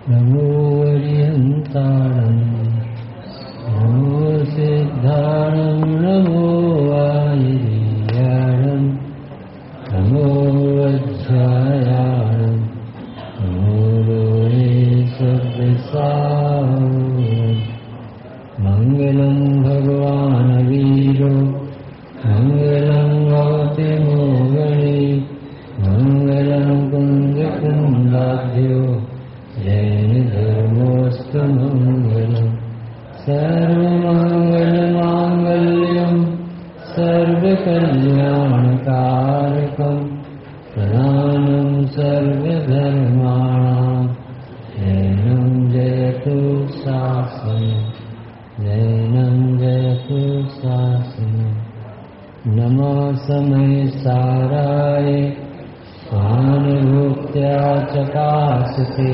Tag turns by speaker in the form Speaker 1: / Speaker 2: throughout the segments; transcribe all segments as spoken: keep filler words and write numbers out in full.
Speaker 1: नमो अरिहन्ताणं नमो सिद्धाणं नमो आयर्याणं नमो वज्रायाणं नमो लोहे सव्यसायं मङ्गलं भगवान् वीरो मङ्गलं भवति मोगणे मङ्गलं कुन्दकुन्दाभ्यो जैन धर्मोऽस्तु मङ्गलम् सर्वमङ्गलमाङ्गल्यं सर्वकल्याणकारकं प्रधानं सर्वधर्माणां जैनं जयतु शासनं जैनं जयतु शासनं नमः समय साराय स्वानुभूत्या चकासते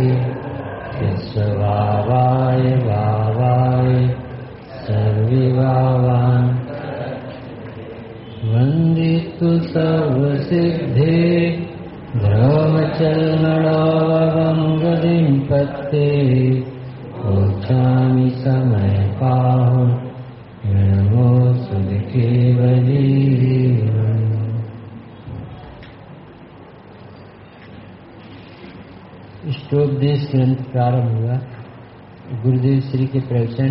Speaker 1: यस्वावाय वावाय सर्वे वावान् वन्दितु सर्वसिद्धे ब्रह्मचर्मणावगं पत्ते ओच्छामि समयपाहं नमो सुखकेवली। इष्टोपदेश ग्रंथ प्रारंभ हुआ। गुरुदेव श्री के प्रवचन,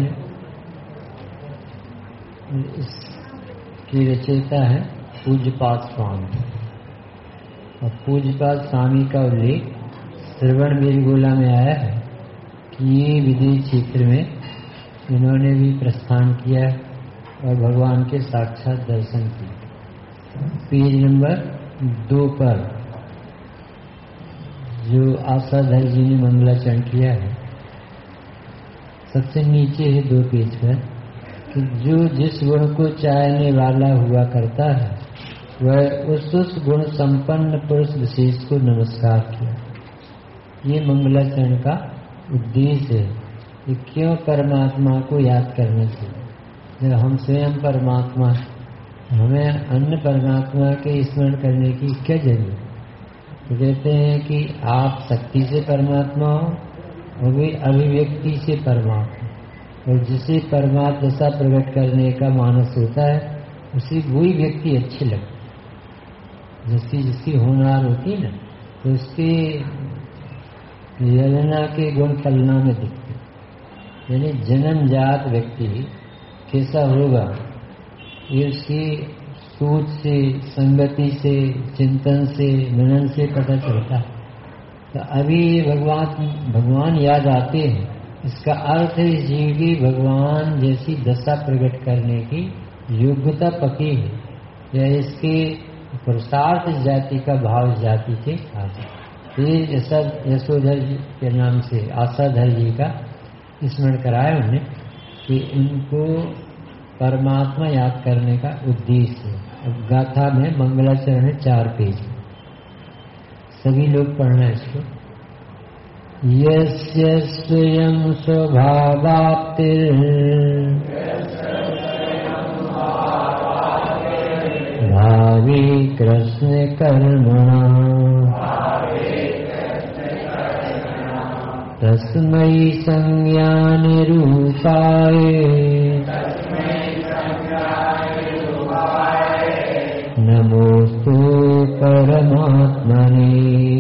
Speaker 1: इसकी रचयिता है पूज्यपाद स्वामी और पूज्यपाद स्वामी का उल्लेख श्रवण बेलगोला में आया है कि ये विदेश क्षेत्र में इन्होंने भी प्रस्थान किया और भगवान के साक्षात दर्शन किए। पेज नंबर दो पर जो आशाधर जी ने मंगलाचरण किया है, सबसे नीचे है दो पेज पर कि जो जिस गुण को चाहने वाला हुआ करता है वह उस उस गुण संपन्न पुरुष विशेष को नमस्कार किया। ये मंगलाचरण का उद्देश्य है कि क्यों परमात्मा को याद करना चाहिए। जब हम स्वयं परमात्मा, हमें अन्य परमात्मा के स्मरण करने की क्या जरूरत। तो कहते हैं कि आप शक्ति से परमात्मा हो और वे अभिव्यक्ति से परमात्मा, और जिसे परमात्मा दशा प्रकट करने का मानस होता है उसे वही व्यक्ति अच्छे लगते। जिसकी जिसकी होनहार होती है ना, तो उसके ललना के गुण फलना में दिखते। यानी जन्मजात व्यक्ति कैसा होगा ये उसकी सोच से, संगति से, चिंतन से, मनन से पता चलता है। तो अभी भगवान भगवान याद आते हैं, इसका अर्थ है इस जीव की भगवान जैसी दशा प्रकट करने की योग्यता पकी है, या इसके पुरुषार्थ जाति का भाव जाति के आगे। ये यशोधर जी के नाम से आशाधर जी का स्मरण कराया उन्होंने कि इनको परमात्मा याद करने का उद्देश्य है। अब गाथा में मंगलाचरण है, चार पेज, सभी लोग पढ़ना है इसको। यस्य स्वयं स्वभावाप्तिर् भावी कृष्ण कर्मणा तस्मै संज्ञानिरूपाय नमोस्तु परमात्मने।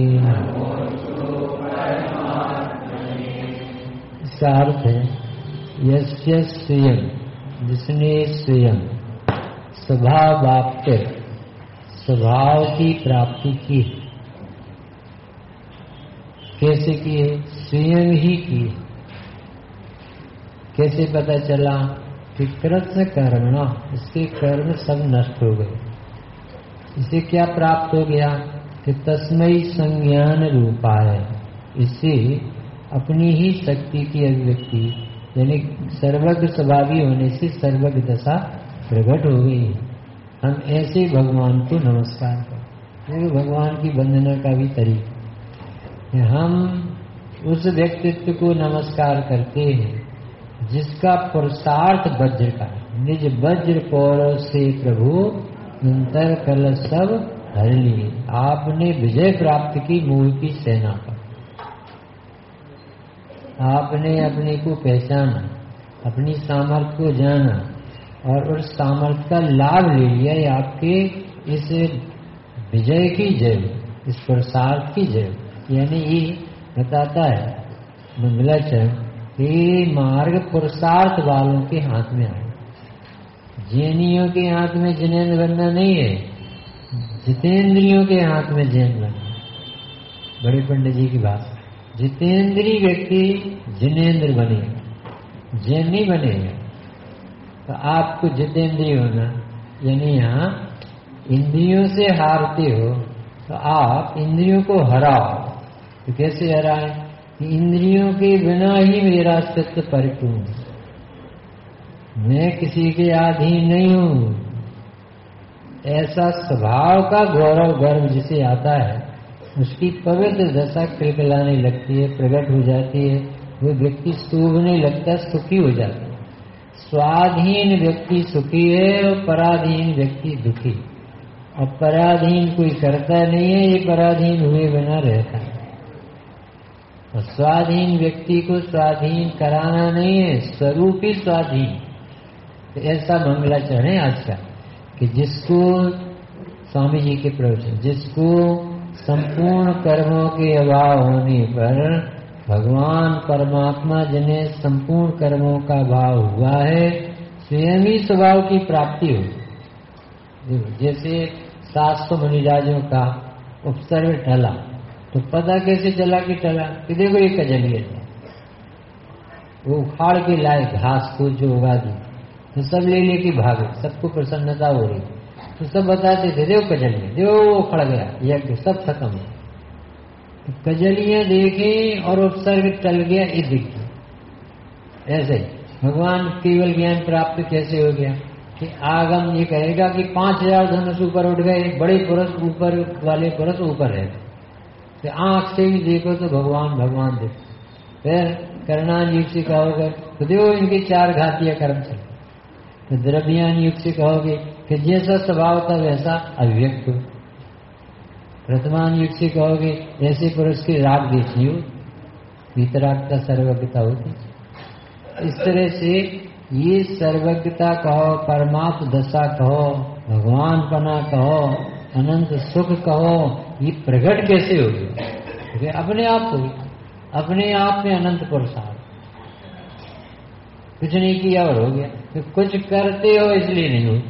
Speaker 1: इसका अर्थ है यस्य स्वयं, जिसने स्वयं स्वभावाप्त स्वभाव की प्राप्ति की। कैसे की है? स्वयं ही की। कैसे पता चला कि कृष्ण कर्मणा, इसके कर्म सब नष्ट हो गए। इसे क्या प्राप्त हो गया कि तस्मै संज्ञान रूपाय, इससे अपनी ही शक्ति की अभिव्यक्ति यानी सर्वज्ञ स्वभावी होने से सर्वज्ञ दशा प्रकट हो गई। हम ऐसे भगवान को नमस्कार करें। ये भगवान की वंदना का भी तरीका। हम उस व्यक्तित्व को नमस्कार करते हैं जिसका पुरुषार्थ वज्र का, निज वज्र पौर से प्रभु अंतर कल सब हर लिए। आपने विजय प्राप्त की मोह की सेना पर। आपने अपने को पहचाना, अपनी सामर्थ्य को जाना और उस सामर्थ्य का लाभ ले लिया, ये आपके इस विजय की जय, इस पुरुषार्थ की जय। यानी ये बताता है मंगलाचरण कि मार्ग पुरुषार्थ वालों के हाथ में आए, जैनियों के हाथ में जिनेंद्र बनना नहीं है, जितेंद्रियों के हाथ में जैन बनना। बड़े पंडित जी की बात, जितेंद्रीय व्यक्ति जिनेंद्र बनेगा, जैन नहीं बनेगा। तो आपको जितेंद्रिय होना, यानी यहाँ इंद्रियों से हारते हो तो आप इंद्रियों को हराओ। तो कैसे हराए कि इंद्रियों के बिना ही मेरा अस्तित्व परिपूर्ण, मैं किसी के अधीन नहीं हूं। ऐसा स्वभाव का गौरव गर्व जिसे आता है, उसकी पवित्र दशा खिलखिलाने लगती है, प्रकट हो जाती है। वो व्यक्ति शोभने लगता, सुखी हो जाता है। स्वाधीन व्यक्ति सुखी है और पराधीन व्यक्ति दुखी। और पराधीन कोई करता नहीं है, ये पराधीन हुए बिना रहता है। और स्वाधीन व्यक्ति को स्वाधीन कराना नहीं है, स्वरूप ही स्वाधीन। तो ऐसा मंगलाचरण है आज का कि जिसको स्वामी जी के प्रवचन, जिसको संपूर्ण कर्मों के अभाव होने पर भगवान परमात्मा जिन्हें संपूर्ण कर्मों का भाव हुआ है, स्वयं ही स्वभाव की प्राप्ति हो। जैसे सात सौ मुनिराजों का उपसर्ग टला, तो पता कैसे चला कि टला कि देखो ये कजलिए था, वो उखाड़ के लाए घास को जो उगा दी, तो सब ले लेके भागे, सबको प्रसन्नता हो रही। तो सब बताते थे देखो कजलिए, देखो उखड़ गया यज्ञ, सब खत्म हो। तो कजलियां देखें और उपसर्ग टल गया, ये दिख गया। ऐसे भगवान केवल ज्ञान प्राप्त कैसे हो गया कि आगम ये कहेगा कि पांच हजार धनुष ऊपर उठ गए, बड़े पुरुष ऊपर वाले पुरुष ऊपर रहते, तो आंख से भी देखो तो भगवान भगवान देखो। फिर कर्णान युग से कहोगे तो देखो इनके चार घातीय कर्म चले। तो द्रव्यान युग से कहोगे कि जैसा स्वभाव था वैसा अभिव्यक्त हो। प्रथमान युग से कहोगे ऐसे पुरुष की राग देखी हो, वितरागता सर्वज्ञता होती। इस तरह से ये सर्वज्ञता कहो, परमात्म दशा कहो, भगवान पना कहो, अनंत सुख कहो, ये प्रकट कैसे होगी? क्योंकि अपने आप होगी, अपने आप में अनंत पुरुषार्थ। कुछ नहीं किया और हो गया, तो कुछ करते हो इसलिए नहीं हो।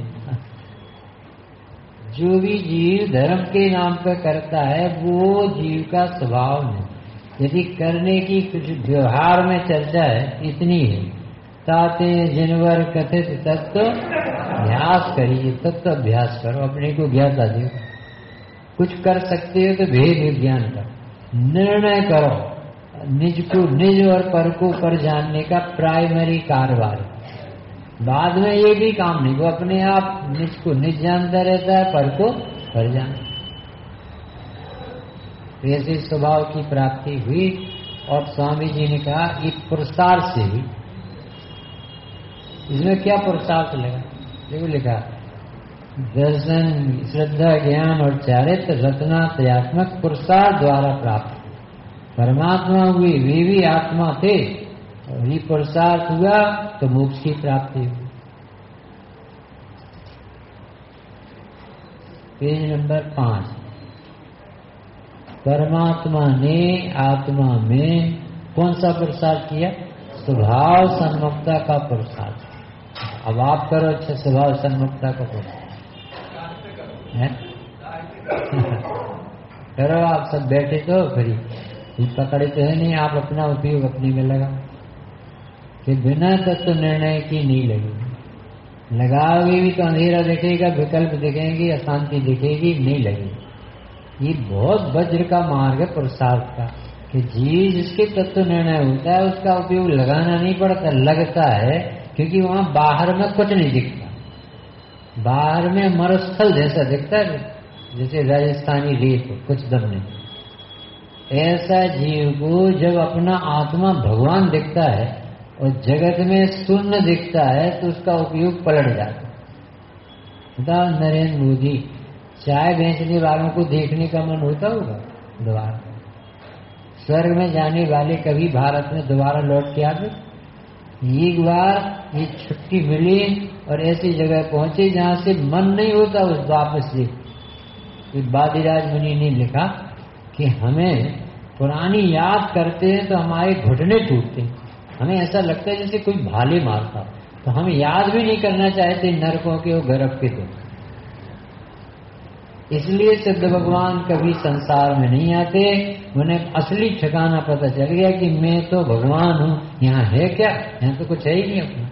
Speaker 1: जो भी जीव धर्म के नाम पर करता है वो जीव का स्वभाव नहीं। यदि करने की कुछ व्यवहार में चर्चा है इतनी है, ताते जिनवर कथित तत्व अभ्यास करिए, तत्व अभ्यास करो, अपने को ज्ञाता दो। कुछ कर सकते हो तो भेद विज्ञान का निर्णय करो, निज को निज और पर को पर जानने का प्राइमरी कारोबार। बाद में ये भी काम नहीं, वो अपने आप निज को निज जानता रहता है, पर को पर जानता। ऐसे स्वभाव की प्राप्ति हुई और स्वामी जी ने कहा ये पुरुषार्थ से हुई। इसमें क्या पुरुषार्थ लगा? देखो लिखा दर्शन, श्रद्धा, ज्ञान और चारित्र रत्नात्मक पुरुषार्थ द्वारा प्राप्त। परमात्मा हुए वे भी आत्मा थे और ये पुरुषार्थ हुआ तो मोक्ष की प्राप्ति हुई। पेज नंबर पांच। परमात्मा ने आत्मा में कौन सा पुरुषार्थ किया? स्वभाव सन्मुखता का पुरुषार्थ। अब आप करो अच्छा स्वभाव सन्मुखता का पुरुषार्थ करो। आप सब बैठे तो फिर पकड़े तो है नहीं, आप अपना उपयोग अपने में लगाओ कि बिना तत्व निर्णय की नहीं लगेगी। लगाओगे भी तो अंधेरा दिखेगा, विकल्प दिखेंगे, अशांति दिखेगी, नहीं लगेगी। ये बहुत वज्र का मार्ग है पुरुषार्थ का कि जी जिसके तत्व निर्णय होता है उसका उपयोग लगाना नहीं पड़ता, लगता है क्योंकि वहां बाहर में कुछ नहीं दिखता। बाहर में मरुस्थल जैसा दिखता है, जैसे राजस्थानी रेत हो, कुछ दम नहीं। ऐसा जीव को जब अपना आत्मा भगवान दिखता है और जगत में शून्य दिखता है तो उसका उपयोग पलट जाता है। नरेंद्र मोदी चाय बेचने वालों को देखने का मन होता होगा द्वार, स्वर्ग में जाने वाले कभी भारत में दोबारा लौट के आते? एक बार ये छुट्टी मिली और ऐसी जगह पहुंचे जहां से मन नहीं होता उस वापस से। बादीराज मुनि ने लिखा कि हमें पुरानी याद करते हैं तो हमारे घुटने टूटते हैं, हमें ऐसा लगता है जैसे कोई भाले मारता, तो हम याद भी नहीं करना चाहते नरकों के और गर्भ के दुख। इसलिए सिद्ध भगवान कभी संसार में नहीं आते, उन्हें असली ठिकाना पता चल गया कि मैं तो भगवान हूं, यहाँ है क्या, यहाँ तो कुछ है ही नहीं अपना।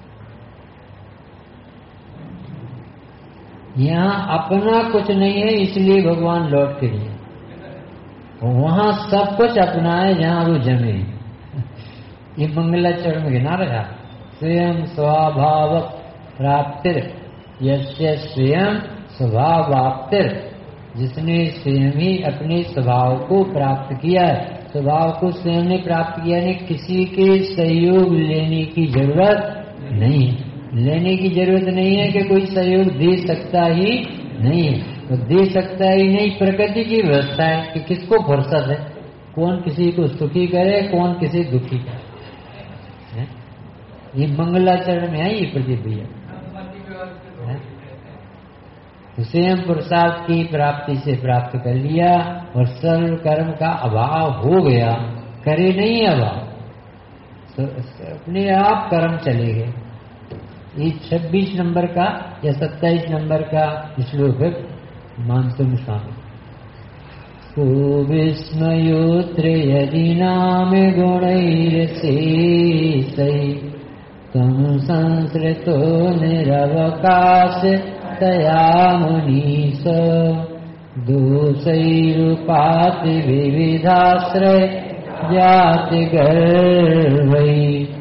Speaker 1: यहाँ अपना कुछ नहीं है, इसलिए भगवान लौट के लिए, वहां सब कुछ अपना है जहां वो जमे। ये मंगलाचरण में गिना रहा, स्वयं स्वभाव प्राप्तिर यस्य स्वयं स्वभावाप्तिर, जिसने स्वयं ही अपने स्वभाव को प्राप्त किया है, स्वभाव को स्वयं ने प्राप्त किया, ने किसी के सहयोग लेने की जरूरत नहीं है, लेने की जरूरत नहीं है कि कोई सहयोग दे सकता ही नहीं है, तो दे सकता ही नहीं। प्रकृति की व्यवस्था है कि किसको फुर्सत है, कौन किसी को सुखी करे, कौन किसी दुखी करे। ये मंगलाचरण में है ये प्रदीप भैया। स्वयं पुरुषार्थ की प्राप्ति से प्राप्त कर लिया और सर्व कर्म का अभाव हो गया, करे नहीं अभाव, तो अपने आप कर्म चले गए। ये छब्बीस नंबर का या सत्ताईस नंबर का श्लोक है मानसुम स्वामी। को विस्मयोत्र यदि नाम गुणैरसे सही तम संसृतो निरवकाश तया मुनीश दोषैरुपाति विविधाश्रय जाति गर्वै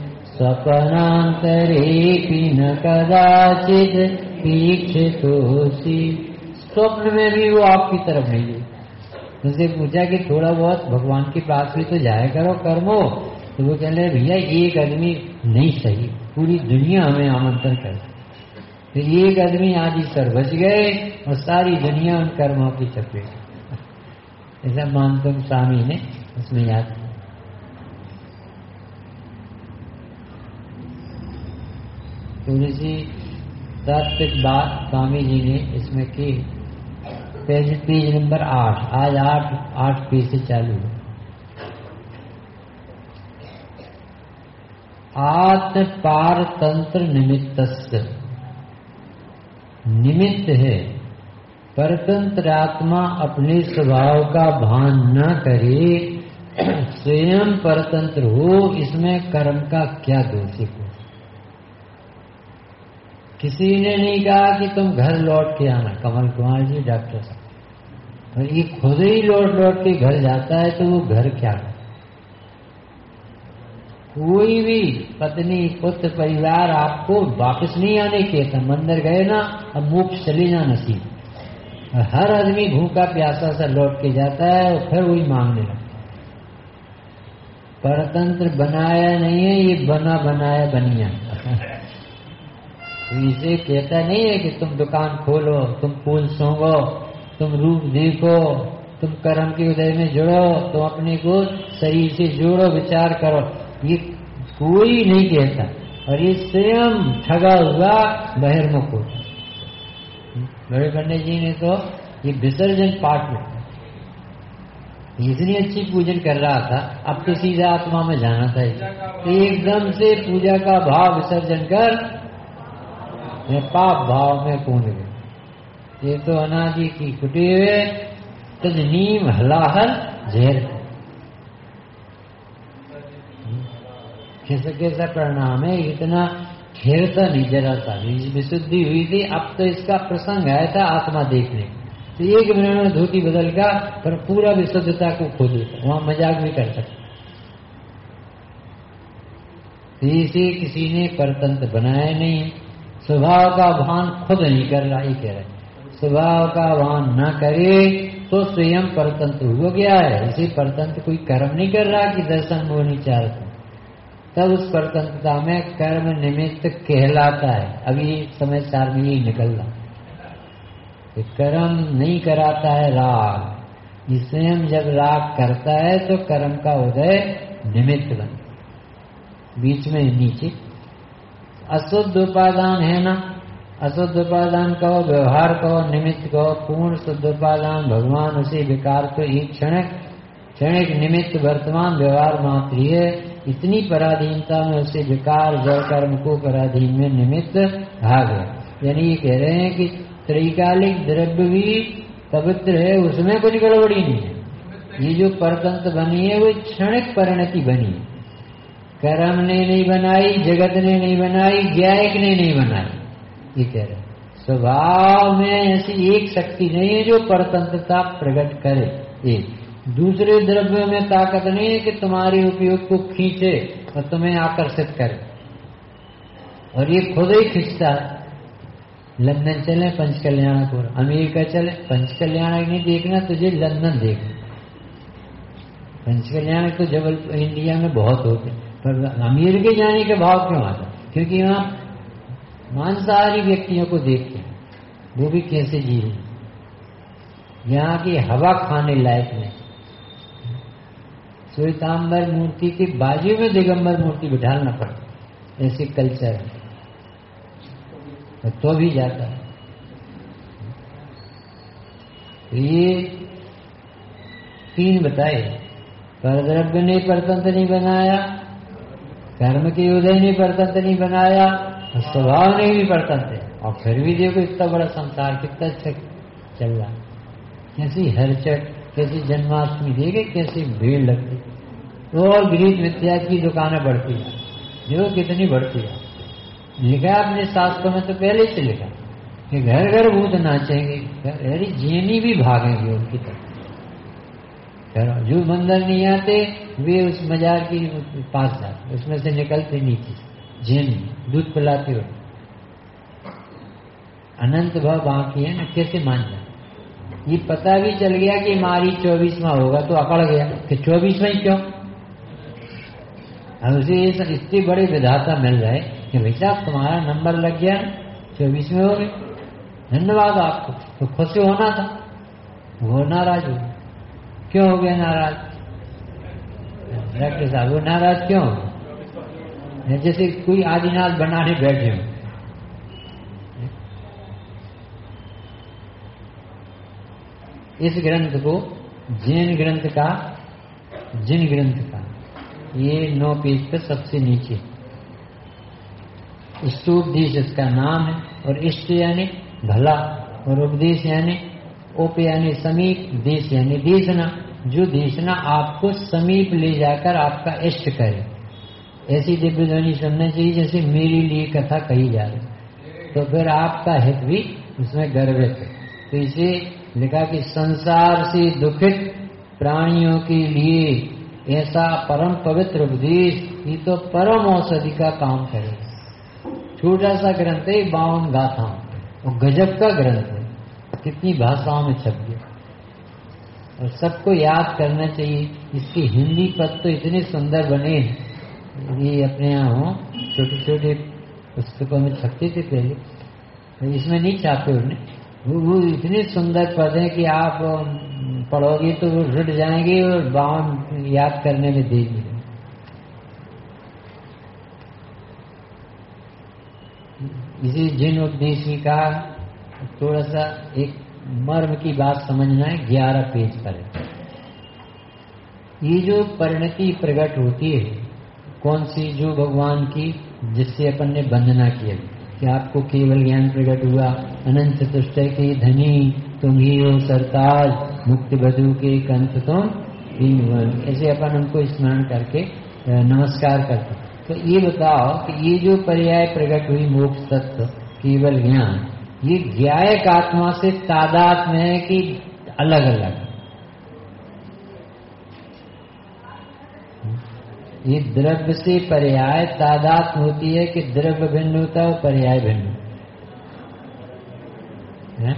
Speaker 1: सपनांतरेपि न कदाचित ईक्षितोषि। स्वप्न में भी वो आपकी तरफ नहीं गई। उनसे पूछा कि थोड़ा बहुत भगवान के पास भी तो जाया करो कर्मो, तो वो कह रहे भैया एक आदमी नहीं सही, पूरी दुनिया हमें आमंत्रण कर, तो एक आदमी आदि सर बच गए और सारी दुनिया उन कर्मों की चपेट। ऐसा मानतुम स्वामी ने उसमें याद किया। थोड़ी सी तात्विक बात स्वामी जी ने इसमें की। पेज पेज नंबर आठ, आज आठ आठ पेज से चालू है। आत्म पारतंत्र निमित्तस्य, निमित्त है, परतंत्र आत्मा अपने स्वभाव का भान न करे, स्वयं परतंत्र हो, इसमें कर्म का क्या दोष है? किसी ने नहीं कहा कि तुम घर लौट के आना, कमल कुमार जी डॉक्टर साहब, और ये खुद ही लौट लौट के घर जाता है तो वो घर क्या है? कोई भी पत्नी पुत्र परिवार आपको वापस नहीं आने कहता, मंदिर गए ना अब मोक्ष चले जा नसीब। हर आदमी भूखा प्यासा सा लौट के जाता है और फिर वही मांगने लगता। परतंत्र बनाया नहीं है, ये बना बनाया बनिया। इसे कहता नहीं है कि तुम दुकान खोलो, तुम फूल सोंगो, तुम रूप देखो, तुम कर्म के उदय में जुड़ो, तुम अपने को शरीर से जोड़ो, विचार करो, ये कोई नहीं कहता। और ये स्वयं ठगा हुआ बहिर्मुख होता। बड़े पंडित जी ने तो ये विसर्जन पाठ में इतनी अच्छी पूजन कर रहा था, अब तो सीधा आत्मा में जाना था, तो एकदम से पूजा का भाव विसर्जन कर मैं पाप भाव में कूद गए। ये तो अनादि की कुटी हुए तज नीम हलाहल झेर। कैसा कैसा परिणाम है, इतना खेलता नहीं जरा सा, विशुद्धि हुई थी। अब तो इसका प्रसंग आया था आत्मा देखने, तो एक मिनट में धोती बदल का पर पूरा विशुद्धता को खो देता, वहां मजाक भी कर सकता। इसे किसी ने परतंत्र बनाया नहीं है, स्वभाव का भान खुद नहीं कर रहा। ये कह रहे स्वभाव का भान न करे तो स्वयं परतंत्र हो गया है। इसे परतंत्र कोई कर्म नहीं कर रहा कि दर्शन वो नहीं चाहता, तब उस परतंत्रता में कर्म निमित्त कहलाता है। अभी समय सार में यही निकल रहा, कर्म नहीं कराता है राग, ये स्वयं जब राग करता है तो कर्म का उदय निमित्त बन, बीच में नीचे अशुद्ध उपादान है ना, अशुद्ध उपादान कहो, व्यवहार कहो, निमित्त कहो, पूर्ण शुद्ध उपादान भगवान उसे विकार तो एक क्षण क्षणिक निमित्त वर्तमान व्यवहार मात्र ही है। इतनी पराधीनता में उसे विकार जड़ कर्म को पराधीन में निमित्त भाग है। यानी ये कह रहे हैं कि त्रैकालिक द्रव्य भी पवित्र है, उसमें कोई गड़बड़ी नहीं है। ये जो परतंत्र बनी है वो क्षणिक परिणति बनी है, कर्म ने नहीं बनाई, जगत ने नहीं बनाई, ज्ञायक ने नहीं बनाई। ये कह रहे स्वभाव में ऐसी एक शक्ति नहीं है जो परतंत्रता प्रकट करे। एक दूसरे द्रव्यों में ताकत नहीं है कि तुम्हारे उपयोग को खींचे और तुम्हें आकर्षित करे, और ये खुद ही खींचता है। लंदन चले पंचकल्याणपुर, अमेरिका चले पंचकल्याणक नहीं देखना तुझे लंदन देखना। पंचकल्याणक तो जबलपुर इंडिया में बहुत होते, पर अमेरिका जाने के भाव क्यों आता? क्योंकि वहां मांसाहारी व्यक्तियों को देखते हैं, वो भी कैसे जी रहे, यहाँ की हवा खाने लायक नहीं। श्वेतांबर मूर्ति के बाजू में दिगंबर मूर्ति बिठाना पड़ता, ऐसे कल्चर है, तो भी जाता है। तो ये तीन बताए, परद्रव्य ने परतंत्र नहीं बनाया, कर्म के उदय ने परतंत्र नहीं बनाया, और स्वभाव ने भी परतंत्र है। और फिर भी देखो इतना बड़ा संसार कितना अच्छा चल रहा, कैसी हरचट, कैसी जन्माष्टमी देखे, कैसी भीड़ लगती, और गीत विद्या की दुकानें बढ़ती है, जो कितनी बढ़ती है। लिखा अपने शास्त्रों में तो पहले से लिखा कि घर घर भूत नाचेंगे, अरे जीनी भी भागेंगे उनकी तरफ। जो मंदिर नहीं आते वे उस मजार की पास जाते, उसमें से निकलते नीचे जीनी दूध पिलाते हुए। अनंत भाव बाकी है ना, कैसे मान जाए? ये पता भी चल गया कि मारी चौबीसवां होगा तो अकड़ गया कि चौबीसवां ही क्यों। अब उसे इतनी बड़ी विधाता मिल जाए कि भाई साहब तुम्हारा नंबर लग गया, चौबीस में हो गए, धन्यवाद आपको, तो खुश होना था, वो नाराज हो। क्यों हो गया नाराज? डॉक्टर साहब वो नाराज क्यों हो? जैसे कोई आदिनाथ बनाने बैठे हो। इस ग्रंथ को जैन ग्रंथ का, जिन ग्रंथ का ये नौ पेज पर सबसे नीचे स्तुपदेश इसका नाम है, और इष्ट यानी भला, और उपदेश यानी उप यानी समीप, देश यानी देशना, जो देशना आपको समीप ले जाकर आपका इष्ट करे। ऐसी दिव्य ध्वनि सुनना चाहिए जैसे मेरे लिए कथा कही जा रही, तो फिर आपका हित भी उसमें गर्वित है। तो इसे लिखा कि संसार से दुखित प्राणियों के लिए ऐसा परम पवित्र उपदेश, ये तो परम औषधि का काम करेगा। छोटा सा ग्रंथ है, बावन गाथाओं, और गजब का ग्रंथ है, कितनी भाषाओं में छप गया, और सबको याद करना चाहिए। इसके हिंदी पद तो इतने सुंदर बने, ये अपने यहाँ हो छोटे छोटे पुस्तकों में छपते थे पहले, तो इसमें नहीं छापे उन्हें। वो, वो इतने सुंदर पद हैं कि आप पढ़ोगे तो वो रुट जाएंगे और बावन याद करने में देगी। इसी जिन उपदेश में कहा, थोड़ा सा एक मर्म की बात समझना है, ग्यारह पेज पर है। ये जो परिणति प्रकट होती है कौन सी? जो भगवान की, जिससे अपन ने वंदना किया कि आपको केवल ज्ञान प्रकट हुआ, अनंत चतुष्ट के धनी तुम ही हो सरताज, मुक्ति बधु के कंठ तुम दीनवन। ऐसे अपन उनको स्मरण करके नमस्कार करते। तो ये बताओ कि ये जो पर्याय प्रकट हुई मोक्ष तत्व केवल ज्ञान, ये ज्ञायक आत्मा से तादाद में है कि अलग अलग? ये द्रव्य से पर्याय तादात्म्य होती है कि द्रव्य भिन्न होता है और पर्याय भिन्न है?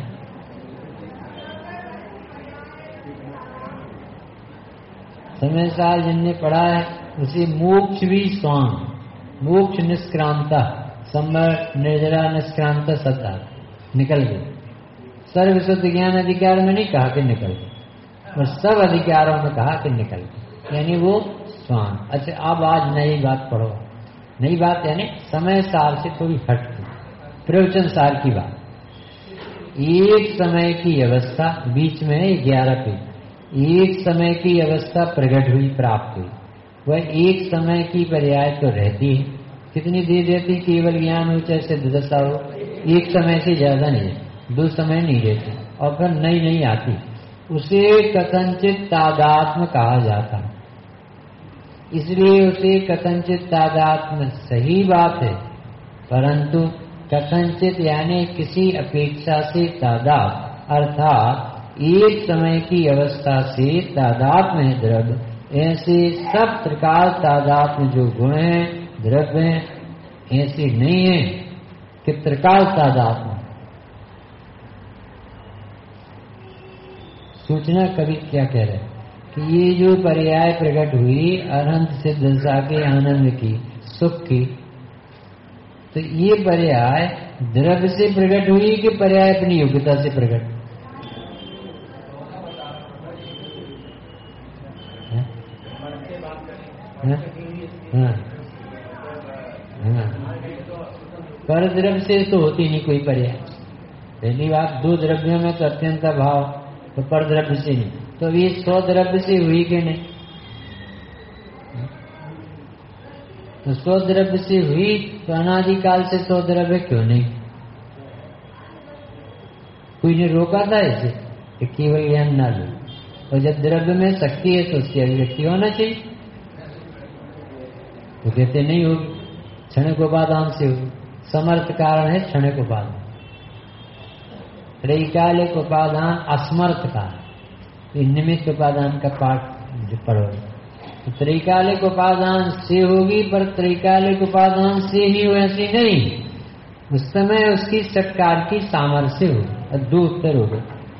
Speaker 1: समय साल जिनने पढ़ा है उसे मोक्ष भी स्वांग, मोक्ष निष्क्रांता, सम्मर निर्जरा निष्क्रांत सदा निकल गए। सर्वशुद्ध ज्ञान अधिकार में नहीं कहा कि निकल गए, और सब अधिकारों में कहा कि निकल गए, यानी वो स्वान। अच्छा, अब आज नई बात पढ़ो। नई बात यानी समय सार से थोड़ी हट के प्रवचन सार की बात। एक समय की अवस्था, बीच में है ग्यारह पेज, एक समय की अवस्था प्रकट हुई, प्राप्त हुई। वह एक समय की पर्याय तो रहती है। कितनी देर रहती? केवल ज्ञान हो चाहे सिद्ध दशा हो, एक समय से ज्यादा नहीं है, दो समय नहीं रहती, और फिर नई नई आती। उसे कथनचित तादात्म कहा जाता है। इसलिए उसे कथनचित तादात्म सही बात है, परंतु कथनचित यानी किसी अपेक्षा से तादात, अर्थात एक समय की अवस्था से तादात्म्य है द्रव्य। ऐसे सब प्रकार तादात्म्य जो गुण है, द्रव्य है, ऐसे नहीं है कि त्रिकाल तादात्म्य। सूचना कवि क्या कह रहे हैं कि ये जो पर्याय प्रकट हुई अनंत सिद्ध दशा के आनंद की, सुख की, तो ये पर्याय द्रव्य से प्रकट हुई कि पर्याय अपनी योग्यता से प्रकट? हाँ हाँ, पर द्रव्य से तो होती नहीं कोई पर्याय। पहली बात, दो द्रव्यों में तो अत्यंत भाव, तो पर द्रव्य से नहीं। तो ये सौ द्रव्य से हुई कि नहीं? तो सौ द्रव्य से हुई तो अनादिकाल से सौ द्रव्य क्यों नहीं? कोई ने रोका था इसे कि केवल ज्ञान ना लो, और जब द्रव्य में शक्ति है तो उसकी अभिव्यक्ति होना चाहिए। तो कहते नहीं होगी, क्षणिक उपादान से होगी। समर्थ कारण है क्षणिक उपादान, त्रैकालिक उपादान असमर्थ कारण। निमित्त उपादान का पाठ जो पढ़ो, तो त्रैकालिक उपादान से होगी, पर त्रैकालिक उपादान से ही वैसी नहीं, उस समय उसकी सत्कार की सामर्थ्य हो। और दो उत्तर हो गए।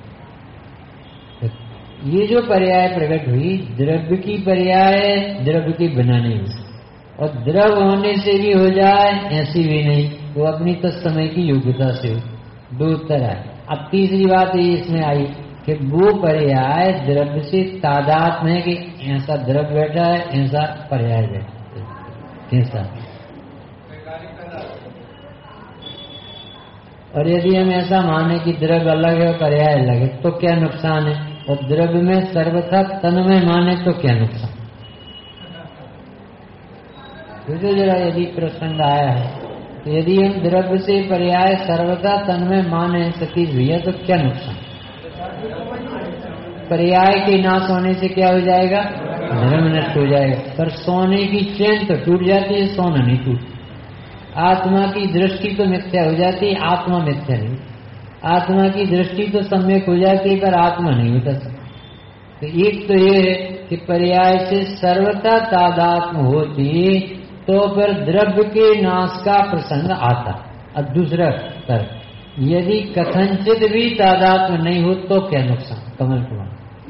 Speaker 1: ये जो पर्याय प्रकट हुई, द्रव्य की पर्याय द्रव्य के बिना नहीं हो, और द्रव्य होने से भी हो जाए ऐसी भी नहीं, वो अपनी तत्समय की योग्यता से हो। दो उत्तर आए। अब तीसरी बात ये इसमें आई कि वो पर्याय द्रव्य से तादात्म्य है कि ऐसा द्रव्य बैठा है, ऐसा पर्याय बैठा है, कैसा। और यदि हम ऐसा माने कि द्रव्य अलग है और पर्याय अलग है, तो क्या नुकसान है? और द्रव्य में सर्वथा तन्मय माने तो क्या नुकसान? तो जरा यदि प्रसंग आया है, तो यदि हम द्रव्य से पर्याय सर्वथा तन्मय माने सतीश भैया, तो क्या नुकसान? पर्याय के नाश होने से क्या हो जाएगा? धर्म नष्ट हो जाएगा। पर सोने की चैन तो टूट जाती है, सोना नहीं टूट। आत्मा की दृष्टि तो मिथ्या हो जाती है, आत्मा मिथ्या नहीं। आत्मा की दृष्टि तो सम्यक हो जाती है, पर आत्मा नहीं होता। तो एक तो ये है कि पर्याय से सर्वथा तादात्म्य होती तो फिर द्रव्य के नाश का प्रसंग आता। और दूसरा तर्क, यदि कथनचित भी तादात्म्य नहीं हो तो क्या नुकसान? कमल कुमार।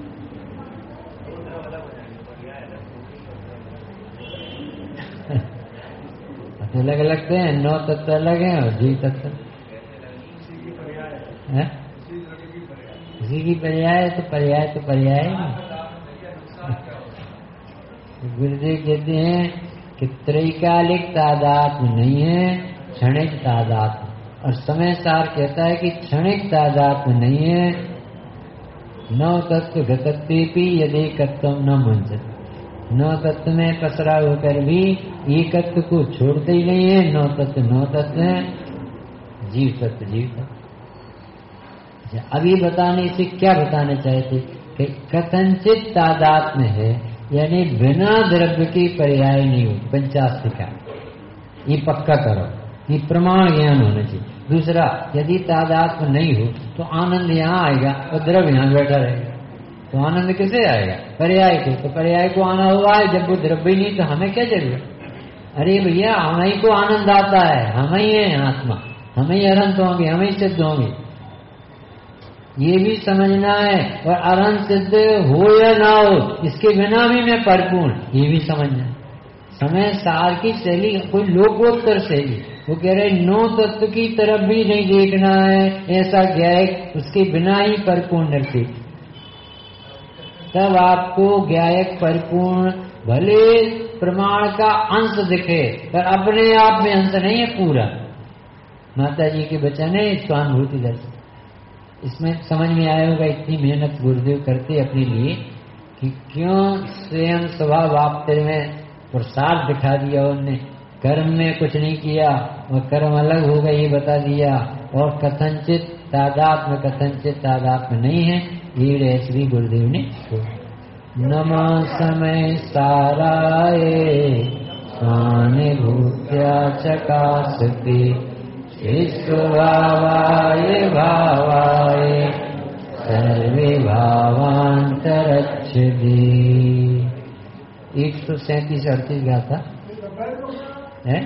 Speaker 1: अलग लगते हैं, नौ तत्व अलग हैं और जीव तत्व है। किसी की पर्याय तो पर्याय तो पर्याय है। गुरुदेव कहते हैं कि त्रैकालिक तादात्म्य नहीं है, क्षणिक तादात्म्य। और समय सार कहता है कि क्षणिक तादात्म्य नहीं है। नौ तत्व घटत्वेपि यदेकत्व न मुंचते। नौ तत्व में पसरा होकर भी एकत्व को छोड़ते ही नहीं है। नौ तत्व नौ तत्व है, जीव तत्व जीव तत्व। अभी बताने से क्या बताना चाहते कि कथनचित तादात्म्य है, यानी बिना द्रव्य के पर्याय नहीं हो। पंचास्ति का ये पक्का करो, ये प्रमाण ज्ञान होना चाहिए। दूसरा, यदि तादात्म्य नहीं हो तो आनंद यहाँ आएगा और द्रव्य यहाँ बैठा रहेगा, तो आनंद कैसे आएगा? पर्याय को, तो पर्याय को आना हुआ है, जब वो द्रव्य नहीं तो हमें क्या जरूरत? अरे भैया, हम ही को आनंद आता है, हम ही है आत्मा, हम ही अनंत होंगे, हम ही सिद्ध होंगे, ये भी समझना है। और अनंत सिद्ध हो या ना हो, इसके बिना भी मैं परिपूर्ण, ये भी समझना है। समय सार की शैली कोई लोकोत्तर शैली, वो कह रहे नौ तत्व की तरफ भी नहीं देखना है, ऐसा ज्ञायक उसके बिना ही परिपूर्ण रखे। तब आपको ज्ञायक परिपूर्ण भले प्रमाण का अंश दिखे पर अपने आप में अंश नहीं है पूरा। माता जी के वचन है स्वानुभूति दर्शन। इसमें समझ में आया होगा इतनी मेहनत गुरुदेव करते अपने लिए कि क्यों स्वयं स्वभाव आप में प्रसाद दिखा दिया। उन्होंने कर्म में कुछ नहीं किया और कर्म अलग होगा ये बता दिया, और कथनचित तादात्म्य कथनचित तादात्म्य नहीं है, ये ऐसी गुरुदेव ने नमः समय साराए स्वानुभूत्या चकासते स्वभावाय भावाय सर्वे भावांतरच्छदे। एक सौ सैंतीस अड़तीस गाथा है।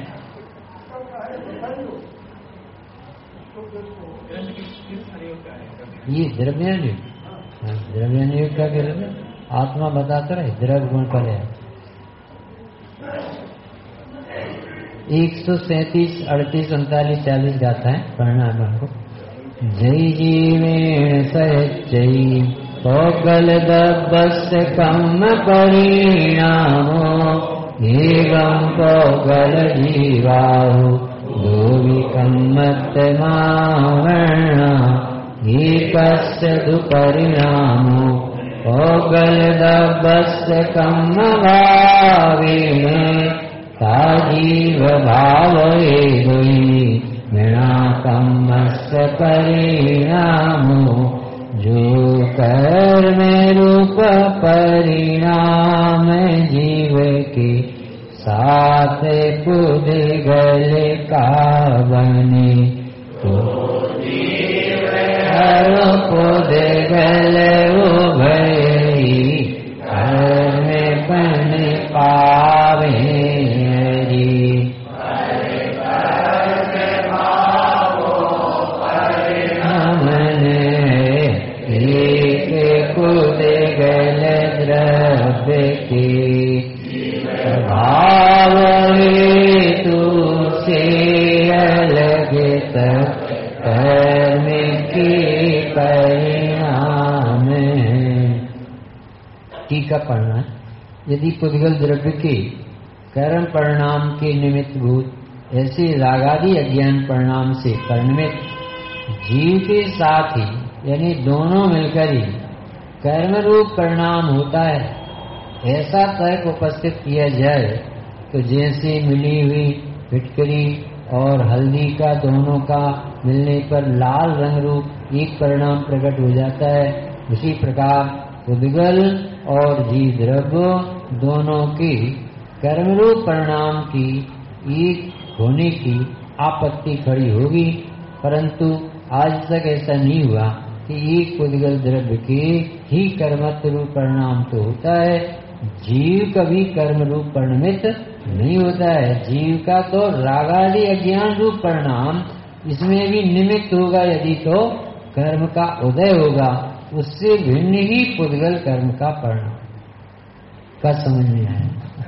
Speaker 1: ये द्रव्यानुग, द्रव्यानुग का क्या है? आत्मा बताता रहे द्रव्य गुण पर है। एक सौ सैंतीस अड़तीस उनतालीस चालीस गाथा है पढ़ना है हमको। जय जीवेण सहजयी पौगल दब्बस्य कम परिणामो एवं पौगल जीवाहु दोविकम्मत मावर्ण एकस्य दुपरिणामो पौगल दब्बस्य कम भावेन ताजीव भाव एवि मृणाकम्मस्य परिणामो जो कर्म रूप परिणाम जीव के साथ पुद्गल का बने तो पुद्गल उभयी कर्म पन पावे। भाव हेतु से अलग कर्म के परिणाम। टीका पढ़ना। यदि पुद्गल द्रव्य के कर्म परिणाम के निमित्त भूत ऐसे रागादि अज्ञान परिणाम से परिणमित जीव के साथ ही यानी दोनों मिलकर ही कर्म रूप परिणाम होता है, ऐसा तर्क उपस्थित किया जाए तो जैसे मिली हुई फिटकरी और हल्दी का दोनों का मिलने पर लाल रंग रूप एक परिणाम प्रकट हो जाता है, उसी प्रकार पुद्गल और जीव द्रव्य दोनों की कर्म रूप परिणाम की एक होने की आपत्ति खड़ी होगी। परंतु आज तक ऐसा नहीं हुआ कि एक पुद्गल द्रव्य के ही कर्मत्व रूप परिणाम तो होता है, जीव कभी कर्म रूप परिणमित नहीं होता है। जीव का तो रागादि अज्ञान रूप परिणाम इसमें भी निमित्त होगा, यदि तो कर्म का उदय होगा, उससे भिन्न ही पुद्गल कर्म का परिणाम का समझ में आया।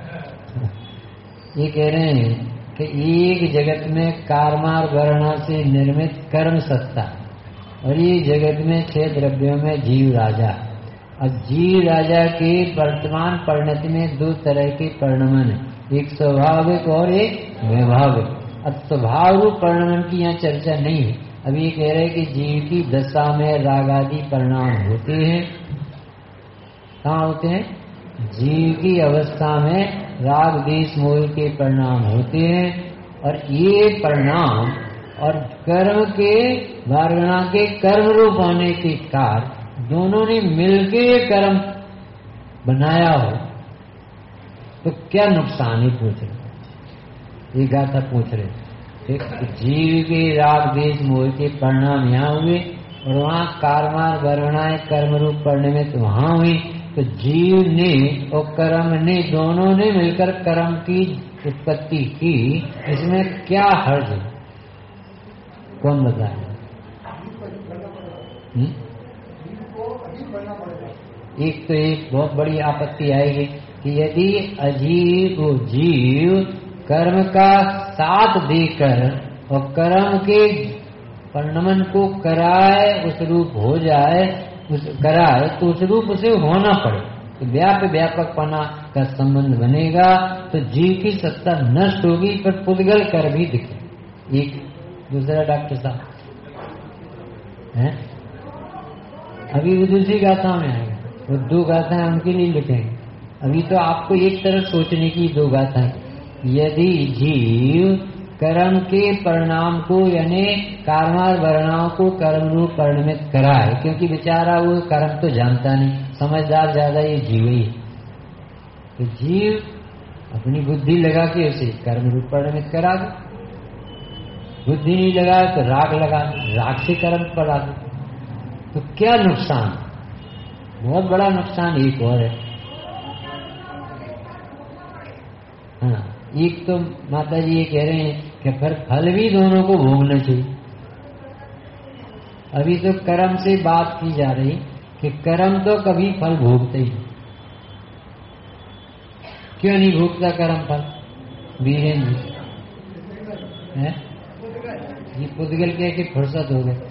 Speaker 1: ये कह रहे हैं कि एक जगत में कारमार वर्णा से निर्मित कर्म सत्ता और ये जगत में छह द्रव्यों में जीव राजा। अब जीव राजा के वर्तमान परिणति में दो तरह के परिणमन है, एक स्वाभाविक और एक वैभाविक। अब स्वभाव रूप परिणमन की यहाँ चर्चा नहीं है। अब ये कह रहे हैं कि जीव की दशा में रागादि परिणाम होते हैं। कहाँ होते हैं? जीव की अवस्था में राग देश मोह के परिणाम होते हैं, और ये परिणाम और कर्म के वारणा के कर्म रूप होने के कारण दोनों ने मिलके कर्म बनाया हो तो क्या नुकसान है? पूछ रहे ये गाथा पूछ रहे। जीव के राग देश मोह के परिणाम यहाँ हुए और वहाँ कारमार वर्णाएं कर्म रूप परिणमित वहाँ हुई, तो जीव ने और कर्म ने दोनों ने मिलकर कर्म की उत्पत्ति की। इसमें क्या हर्ज है? कौन बताए? एक तो एक बहुत बड़ी आपत्ति आएगी कि यदि अजीव जीव कर्म का साथ देकर और कर्म के परिणमन को कराए, उस रूप हो जाए, उस कराए तो उस रूप उसे होना पड़े। तो व्याप व्यापकपना का संबंध बनेगा तो जीव की सत्ता नष्ट होगी, पर पुद्गल कर भी दिखे। एक दूसरा डॉक्टर साहब है, अभी वो दूसरी गाथाओं में आएगा, वो दो गाथाएं उनके लिए लिखेंगे। अभी तो आपको एक तरफ सोचने की दो गाथाएं। यदि जीव कर्म के परिणाम को यानी कर्मार वर्णाओं को कर्म रूप परिणमित कराए, क्योंकि बेचारा वो कर्म तो जानता नहीं, समझदार ज्यादा ये जीव ही। तो जीव अपनी बुद्धि लगा के उसे कर्म रूप परिणमित करा दे, बुद्धि नहीं लगाए तो राग लगा, राग से कर्म पड़ा दे, तो क्या नुकसान? बहुत बड़ा नुकसान एक और है। हाँ, एक तो माता जी ये कह रहे हैं कि फिर फल भी दोनों को भोगना चाहिए। अभी तो कर्म से बात की जा रही कि कर्म तो कभी फल भोगते ही, क्यों नहीं भोगता कर्म फल? वीरेंद्र है ये पुद्गल के कि फुर्सत हो गए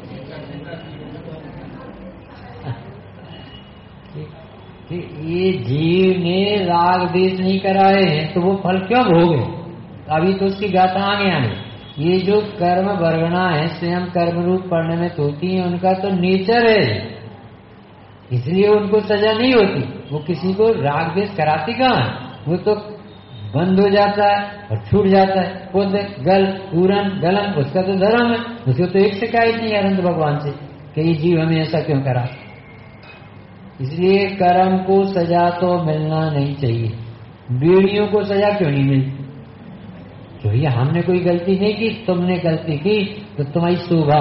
Speaker 1: कि ये जीव ने राग देश नहीं कराए हैं तो वो फल क्यों भोगे? अभी तो उसकी गाथा आगे आने। ये जो कर्म वर्गणा है स्वयं कर्म रूप परिणमित होती है, उनका तो नेचर है, इसलिए उनको सजा नहीं होती। वो किसी को राग देश कराती कहाँ है? वो तो बंद हो जाता है और छूट जाता है। पुद गल पूरन गलन उसका तो धर्म है, उसको तो एक शिकायत नहीं अनंत भगवान से कि ये जीव हमें ऐसा क्यों करा। इसलिए कर्म को सजा तो मिलना नहीं चाहिए। बेड़ियों को सजा क्यों नहीं मिलती? जो ये हमने कोई गलती नहीं की, तुमने गलती की तो तुम्हारी शोभा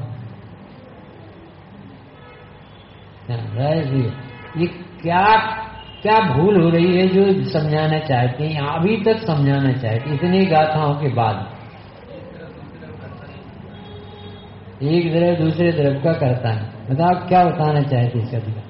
Speaker 1: ये क्या क्या भूल हो रही है जो समझाना चाहते हैं, अभी तक समझाना चाहते इतनी गाथाओं के बाद। एक तरफ दूसरे तरफ का करता है, बताओ क्या बताना चाहते इसका दिखा।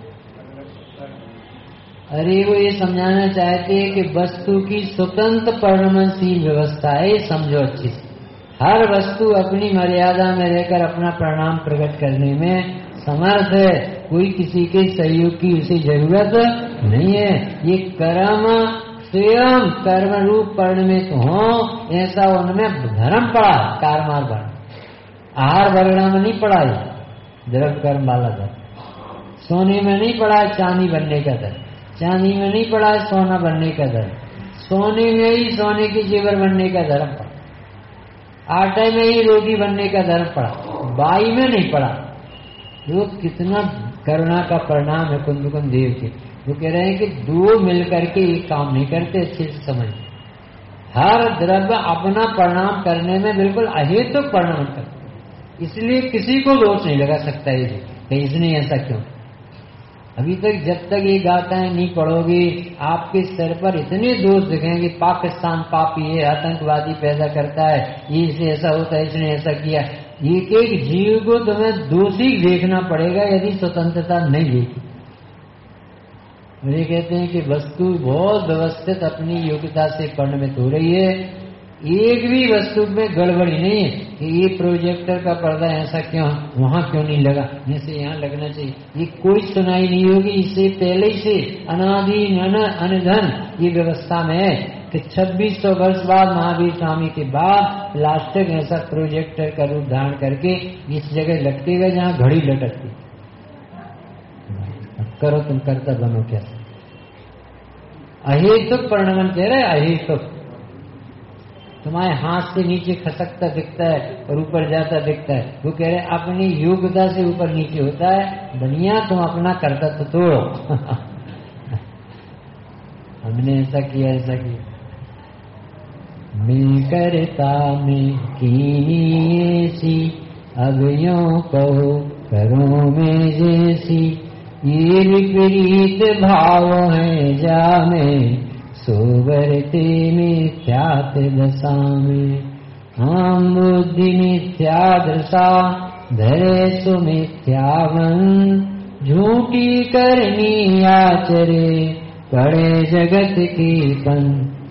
Speaker 1: अरे वो ये समझाना चाहते हैं कि वस्तु की स्वतंत्र परिणमशील व्यवस्था है, ये समझो अच्छी से। हर वस्तु अपनी मर्यादा में रहकर अपना परिणाम प्रकट करने में समर्थ है, कोई किसी के सहयोग की उसे जरूरत नहीं है। ये कर्म स्वयं कर्म रूप परिणमित हो, ऐसा उनमें धर्म पड़ा, कारमार वर्ण आहार वर्णा में नहीं पड़ा, द्रव्य कर्म वाला धर्म। सोने में नहीं पड़ा चांदी बनने का धर्म, चांदी में नहीं पड़ा सोना बनने का धर्म, सोने में ही सोने की जेवर बनने का धर्म पड़ा, आटे में ही रोटी बनने का धर्म पड़ा, बाई में नहीं पड़ा। वो कितना करुणा का परिणाम है कुंदकुंद देव के। वो कह रहे हैं कि दो मिलकर के एक काम नहीं करते, अच्छे से समझ। हर द्रव्य अपना परिणाम करने में बिल्कुल अहेतुक परिणाम करता, इसलिए किसी को दोष नहीं लगा सकता है कि इसने ऐसा क्यों। अभी तक जब तक ये गाथाएं नहीं पढ़ोगी आपके सिर पर इतने दोष दिखेंगे। पाकिस्तान पापी है, आतंकवादी पैदा करता है, ये इसे ऐसा होता है, इसने ऐसा किया। एक एक जीव को तुम्हें दोषी देखना पड़ेगा यदि स्वतंत्रता नहीं देखी। मुझे कहते हैं कि वस्तु बहुत व्यवस्थित अपनी योग्यता से परिणमित हो रही है, एक भी वस्तु में गड़बड़ी नहीं है कि ये प्रोजेक्टर का पर्दा ऐसा क्यों वहां क्यों नहीं लगा, जैसे यहाँ लगना चाहिए। ये कोई सुनाई नहीं होगी। इससे पहले से अनादि अनधन ये व्यवस्था में है कि छब्बीस सौ वर्ष बाद महावीर स्वामी के बाद प्लास्टिक ऐसा प्रोजेक्टर का रूप धारण करके इस जगह लगते हुए जहाँ घड़ी लटकती। करो तुम करता बनो क्या। अहेतुक परिणमन कह रहे, अहेतुक तुम्हारे हाथ से नीचे खसकता दिखता है और ऊपर जाता दिखता है। वो कह रहे अपनी योग्यता से ऊपर नीचे होता है, दुनिया तुम अपना करता तो तोड़ो। हमने ऐसा किया ऐसा किया मैं करता मैं कीसी, अब यूं कहो करो मैं जैसी। ये विपरीत भाव है जा में सोवरते मिथ्यात दशा में। हम बुद्धि मिथ्या दशा धरे सुमिथ्यावन, झूठी करनी आचरे पड़े जगत की पन।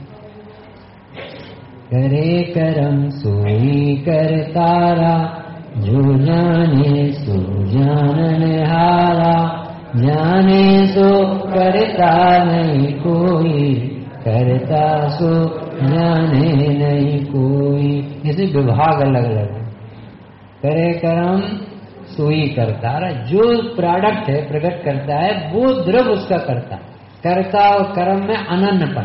Speaker 1: करे करम सोई कर तारा, जो जाने सो जानन हारा। जाने सो करता नहीं कोई, करता सो जाने नहीं कोई। इसे विभाग अलग अलग है। करे कर्म सोई करता। जो प्रोडक्ट है प्रकट करता है वो द्रव उसका करता। कर्ता और कर्म में अनन्यपन।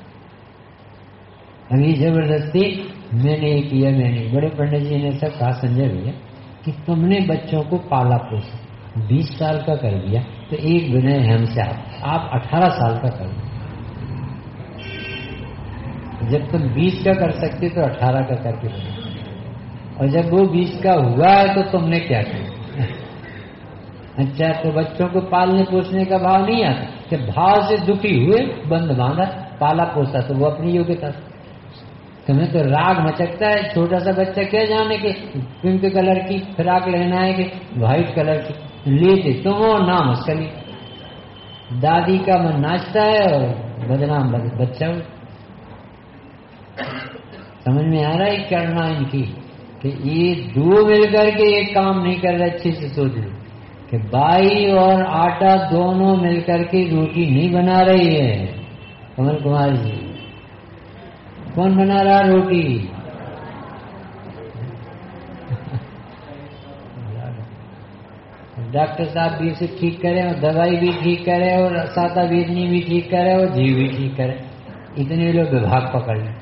Speaker 1: अभी जबरदस्ती मैंने ये किया, मैंने, बड़े पंडित जी ने सब कहा संजय भैया कि तुमने बच्चों को पाला पोसा, बीस साल का कर दिया तो एक विनय है हमसे, आप आप अठारह साल का कर दो। जब तुम बीस का कर सकते तो अठारह का करके दो, और जब वो बीस का हुआ है तो तुमने क्या किया? अच्छा, तो बच्चों को पालने पोसने का भाव नहीं आता कि भाव से दुखी हुए, बंद बांधा, पाला पोसा तो वो अपनी योग्यता। तुम्हें तो राग मचकता है, छोटा सा बच्चा क्या जाने कि पिंक कलर की फ्राक लेना है कि व्हाइट कलर की, लेते तुम हो नाम उसका लिए। दादी का मन नाचता है और बदनाम बच्चा हो। समझ में आ रहा है करना इनकी कि ये दो मिलकर के एक काम नहीं कर रहे। अच्छे से सोच लो कि बाई और आटा दोनों मिलकर के रोटी नहीं बना रही है। कमल कुमार जी, कौन बना रहा रोटी? डॉक्टर साहब भी इसे ठीक करे और दवाई भी ठीक करे और साता बेचनी भी ठीक करे और जीव भी ठीक करे। इतने लोग विभाग पकड़ लें।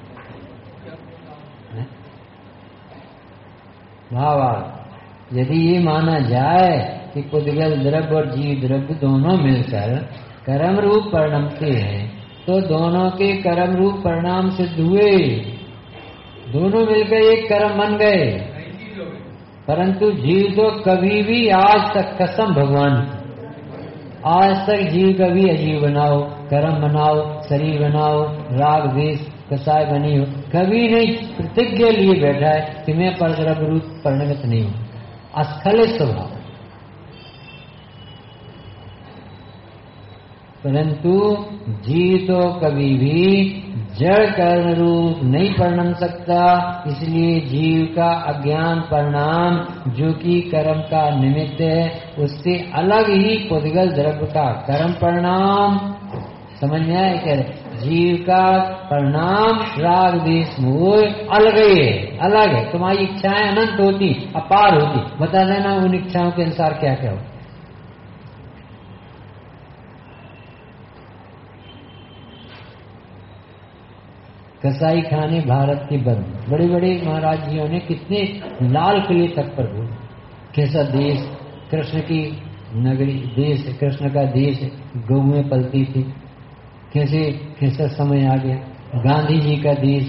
Speaker 1: भाव यदि ये माना जाए कि पुद्गल द्रव्य और जीव द्रव्य दोनों मिलकर कर्म रूप परिणमते हैं तो दोनों के कर्म रूप परिणाम सिद्ध हुए। दोनों मिलकर एक कर्म बन गए। परंतु जीव तो कभी भी आज तक, कसम भगवान, आज तक जीव कभी अजीव बनाओ, कर्म बनाओ, शरीर बनाओ, राग द्वेष कसाय बनी हो, कभी नहीं प्रतिज्ञा लिए बैठा है कि मैं परद्रव्य रूप परिणमित नहीं हूं। अस्खलित स्वभाव। परंतु जीव तो कभी भी जड़ कर्म रूप नहीं परिणम सकता। इसलिए जीव का अज्ञान परिणाम जो कि कर्म का निमित्त है, उससे अलग ही पुद्गल द्रव्य का कर्म परिणाम। समझ में आया? कह रहे जीव का परिणाम राग द्वेष मोह अलग ही है, अलग है। तुम्हारी इच्छाएं अनंत होती, अपार होती, बता देना उन इच्छाओं के अनुसार क्या क्या हो। कसाई खाने भारत के बंद। बड़े बड़े महाराज जियों ने कितने लाल किले तक पर बोले कैसा देश, कृष्ण की नगरी देश, कृष्ण का देश, गौएं पलती थी, कैसे कैसा समय आ गया। गांधी जी का देश,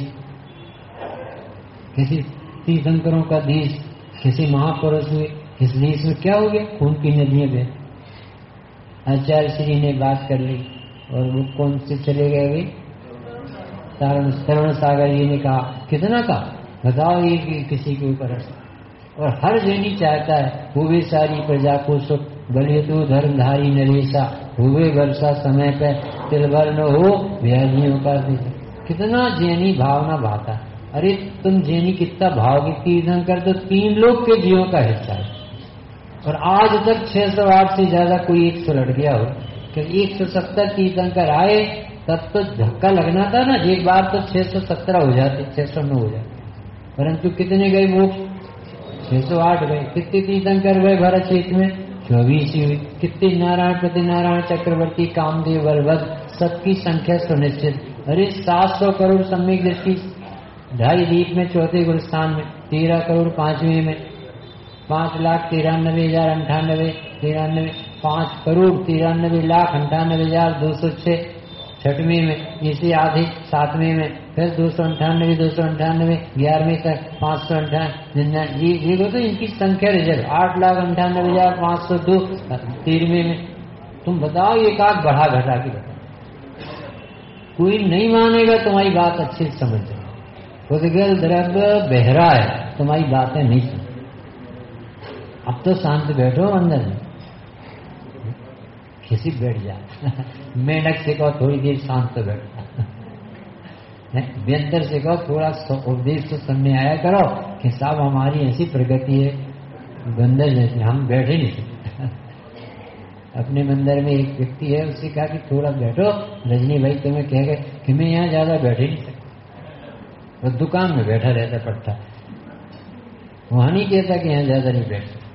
Speaker 1: कैसे तीर्थंकरों का देश, कैसे महापुरुष हुए। इस देश में क्या हो गया? खून की नदियां बह। आचार्य श्री ने बात कर ली और वो कौन से चले गए वे? तरुण तरुण सागर जी ने कहा, कितना कहा बताओ ये कि किसी के ऊपर असर। और हर जैनी चाहता है हुए सारी प्रजा को सुख, बलिए तो धर्मधारी नरेशा, हुए वर्षा समय पे तिलभर न हो व्याधियों का। कितना जैनी भावना भाता। अरे तुम जैनी कितना भावोगे? तीर्थंकर तो तीन लोग के जीवों का हिस्सा है। और आज तक छह सौ आठ से ज्यादा कोई एक सौ लड़ गया हो कि एक सौ सत्तर तीर्थंकर आए तब तो धक्का लगना था ना। एक बार तो छह सौ सत्रह हो जाते, छह सौ नौ हो जाते। परंतु कितने गए मोक्ष? छह सौ आठ गए। कितने तीर्थंकर गए भरत क्षेत्र में? चौबीस ही हुई। कितने नारायण प्रति नारायण चक्रवर्ती कामदेव बलभद्र, सबकी संख्या सुनिश्चित। अरे सात सौ करोड़ सम्यक दृष्टि ढाई दीप में चौथे गुरुस्थान में, तेरह करोड़ पांचवें में, पांच लाख तिरानबे हजार अंठानबे तिरानबे पांच करोड़ तिरानबे लाख अंठानबे हजार दो सौ छह छठवीं में, इसे आधे सातवें में, फिर दो सौ अंठानबे दो सौ अंठानबे ग्यारहवीं तक पांच सौ अंठानवे। ये ये तो इनकी संख्या रिजल्ट आठ लाख अंठानबे हजार पांच सौ दो तेरहवीं में। तुम बताओ एक आध बढ़ा घटा के बताओ। कोई नहीं मानेगा तुम्हारी बात अच्छे से समझ जाए। पुद्गल द्रव्य बहरा है, तुम्हारी बातें नहीं सुन। अब तो शांत बैठो अंदर में, किसी बैठ जा। मेंढक से कहो थोड़ी देर शांत तो बैठता, व्यंतर से कहो थोड़ा उपदेश तो सुनने आया करो कि साहब हमारी ऐसी प्रगति है बंदर जैसे, हम बैठे नहीं सकते। अपने मंदिर में एक व्यक्ति है, उससे कहा कि थोड़ा बैठो, रजनी भाई तुम्हें कह गए कि मैं यहाँ ज्यादा बैठ ही नहीं सकता। वो दुकान में बैठा रहता पट्टा, वहां नहीं कहता कि यहाँ ज्यादा नहीं बैठ सकता।